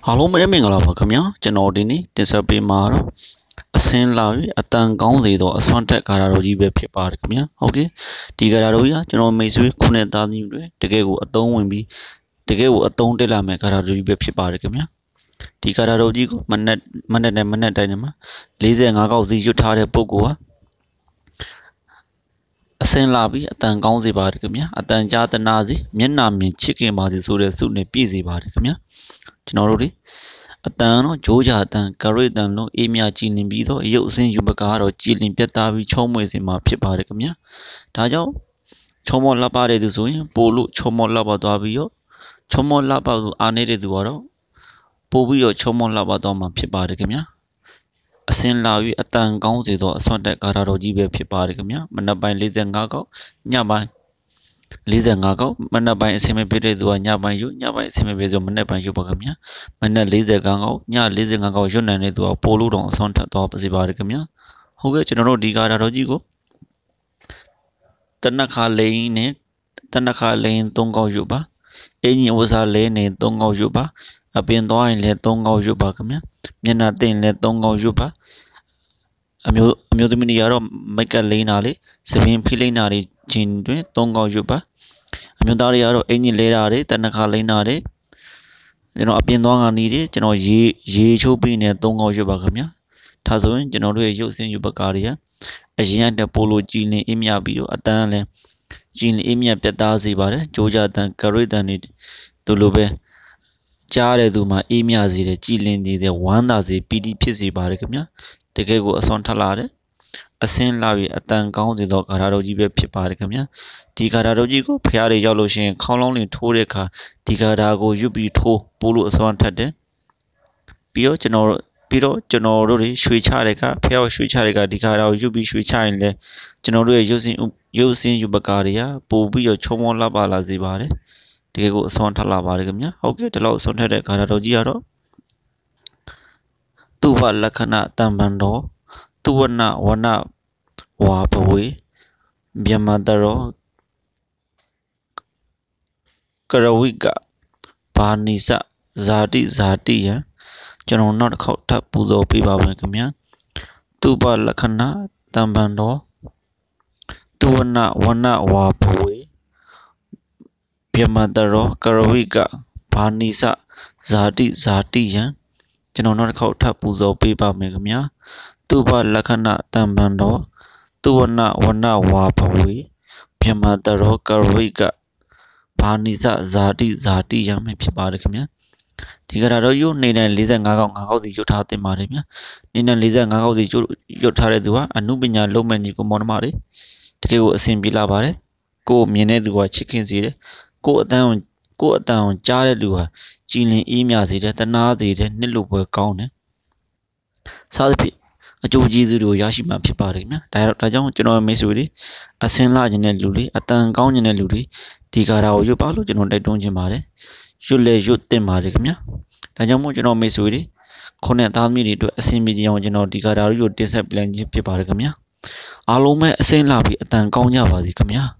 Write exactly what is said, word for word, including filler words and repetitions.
အားလုံးပဲမင်္ဂလာပါခင်ဗျာကျွန်တော်ဒီနေ့တင်ဆက်ပေးမှာတော့အစင်းလာပြီးအတန်ကောင်းစေသောအစွမ်းတက်ကာရာတော်ကြီးပဲဖြစ်ပါတယ်ခင်ဗျာဟုတ်ကဲ့ဒီကာရာတော်ကြီးကကျွန်တော်မိတ်ဆွေခုနှစ်သားသမီးတွေတကယ်ကိုအသုံးဝင်ပြီးတကယ်ကိုအသုံးတက်လာမယ့်ကာရာတော်ကြီးပဲဖြစ်ပါတယ်ခင်ဗျာဒီကာရာတော်ကြီးကိုမနက်မနက်နဲ့မနက်တိုင်းမှာ၄၅ကောက်စီရွတ်ထားတဲ့ပုဂ္ဂိုလ်ဟာအစင်းလာပြီးအတန်ကောင်းစေပါတယ်ခင်ဗျာအတန်ကြားတနာစီမျက်နှာမြင်ချစ်ခင်ပါစေဆိုတဲ့စုနဲ့ပြည့်စေပါတယ်ခင်ဗျာကျွန်တော်တို့ဒီအတန်တော့ဂျိုးကြအတန်ကရိတန်လုံးအေးမြကြည်လင်ပြီးတော့ရုပ်အစင်းယူပကားတော့ကြည်လင်ပြတ်သားပြီးချုံးမွေစင်မှာဖြစ်ပါတယ်ခင်ဗျာဒါကြောင့်ချုံမောလှပတဲ့သူဆိုရင်ပို့လို့ချုံမောလှပသွားပြီးတော့ချုံမောလှပသူအားနေတဲ့သူကတော့ပို့ပြီးတော့ချုံမောလှပသွားမှာဖြစ်ပါတယ်ခင်ဗျာအစင်းလာပြီးအတန်ကောင်းစေသောအစွမ်းတက်ကာရာတော်ကြီးပဲဖြစ်ပါတယ်ခင်ဗျာမနက်ပိုင်း၄၅ကောက်ညပိုင်း၄၅ကောက်မနက်ပိုင်းအစင်းမပြည့်တဲ့သူကညပိုင်းယူညပိုင်းအစင်းမပြည့်ဆိုမနက်ပိုင်းယူပါခင်ဗျာမနက်၄၀ကောက်ည၄၅ကောက်ရွတ်နိုင်တဲ့သူကပိုလို့တော့အစွမ်းတက်သွားပါစေပါတယ်ခင်ဗျာဟုတ်ကဲ့ကျွန်တော်တို့ဒီကာရာတော်ကြီးကိုတနခါလိန်နဲ့တနခါလိန်၃ကောက်ယူပါအင်းကြီးဝစားလဲနဲ့၃ကောက်ယူပါအပင်သွားရင်လည်း၃ကောက်ယူပါခင်ဗျာမျက်နှာသိမ့်လည်း၃ကောက်ယူပါအမျိုးအမျိုးသမီးတွေကတော့မိတ်ကလိန်တာလေစပင်းဖိလိန်တာတွေချင်းတွင်၃ကောက်ယူပါအမျိုးသားတွေကတော့အင်ကြီးလဲတာတွေတနခါလိန်တာတွေကျွန်တော်အပြင်သွားကနေတွေကျွန်တော်ရေရေချိုးပြီးနေ၃ကောက်ယူပါခင်ဗျာဒါဆိုရင်ကျွန်တော်တို့ရဲ့ရုပ်စင်းယူပကားတွေကအရင်ကပိုလိုကြည်လင်အင်းမြပြီးတော့အတန်းလည်းကြည်လင်အင်းမြပြတ်သားစေပါတယ်ကြိုးကြတန်ကရိတန်တွေတို့လိုပဲကြားတဲ့သူမှာအေးမြစေတယ်ကြည်လင်နေတဲ့ဝမ်းသာစေပီတိဖြစ်စေပါတယ်ခင်ဗျာတကယ်ကိုအစွမ်းထလာတယ်အစင်းလာပြီးအတန်ကောင်းစေသောကာရာတော်ကြီးပဲဖြစ်ပါတယ်ခင်ဗျာဒီကာရာတော်ကြီးကိုဖျားတွေရောက်လို့ရှိရင်ခေါင်းလုံးလေးထိုးတဲ့အခါဒီကာရာကိုရွတ်ပြီးထိုးပို့လို့အစွမ်းထက်တယ်ပြီးတော့ကျွန်တော်ပြီးတော့ကျွန်တော်တို့တွေရွှေချတဲ့အခါဖျားရွှေချတဲ့အခါဒီကာရာကိုရွတ်ပြီးရွှေချရင်လည်းကျွန်တော်တို့ရဲ့ရုပ်စင်းရုပ်စင်းယူပကားတွေကပို့ပြီးတော့ချုံမောလှပလာစေပါတယ်တကယ်ကိုအစွမ်းထလာပါတယ်ခင်ဗျာဟုတ်ကဲ့ဒီလောက်အစွမ်းထက်တဲ့ကာရာတော်ကြီးကတော့သူဝလက္ခဏာတံပံတော်သူဝနဝနဝါဘဝေမြမတရောကရဝိကဘာနိစဇာတိဇာတိယံကျွန်တော်နောက်တစ်ခေါက်ထပ်ပူဇော်ပေးပါမယ်ခင်ဗျာသူပလက္ခဏာတံပံတော်သူဝနဝနဝါဘဝေမြမတရောကရဝိကဘာနိစဇာတိဇာတိယံကျွန်တော်နောက်တစ်ခေါက်ထပ်ပူဇော်ပေးပါမယ်ခင်ဗျာသူပလက္ခဏာတံပံတော်သူဝနဝနဝါဘဝေမြမတရောကရဝိကဘာနိစဇာတိဇာတိယံပဲဖြစ်ပါတယ်ခင်ဗျာဒီကရာတော့ယုတ်နေတိုင်း၄၅ကောက်၅ကောက်စီရွတ်ထားတင်ပါတယ်ဗျာနေတိုင်း၄၅ကောက်စီရွတ်ထားတဲ့သူကအနုပညာလုံးမဲ့ကြီးကိုမောင်နှမတွေတကယ်ကိုအဆင်ပြေလာပါတယ်ကိုမြင်တဲ့သူကချစ်ခင်စေတယ်ကိုအတန်းကိုအတန်းကြားတဲ့လူဟာကြည်လင်အေးမြစေတယ်တနာစေတယ်နှစ်လိုပွဲကောင်းတယ်စားသဖြင့်အကျိုးကျေးဇူးတွေကိုရရှိမှာဖြစ်ပါတယ်ခင်ဗျာဒါဒါကြောင့်ကျွန်တော်မိတ်ဆွေတွေအစင်းလာခြင်းတဲ့လူတွေအတန်ကောင်းခြင်းတဲ့လူတွေဒီကာရာကိုရွတ်ပါလို့ကျွန်တော်တိုက်တွန်းခြင်းပါတယ်ရွတ်လေရွတ်တင်ပါတယ်ခင်ဗျာဒါကြောင့်မို့ကျွန်တော်မိတ်ဆွေတွေခုနှစ်သားသမီးတွေအတွက်အစင်းမြည်အောင်ကျွန်တော်ဒီကာရာကိုတင်ဆက်ပြန်ခြင်းဖြစ်ပါတယ်ခင်ဗျာအားလုံးပဲအစင်းလာပြီးအတန်ကောင်းကြပါစေခင်ဗျာ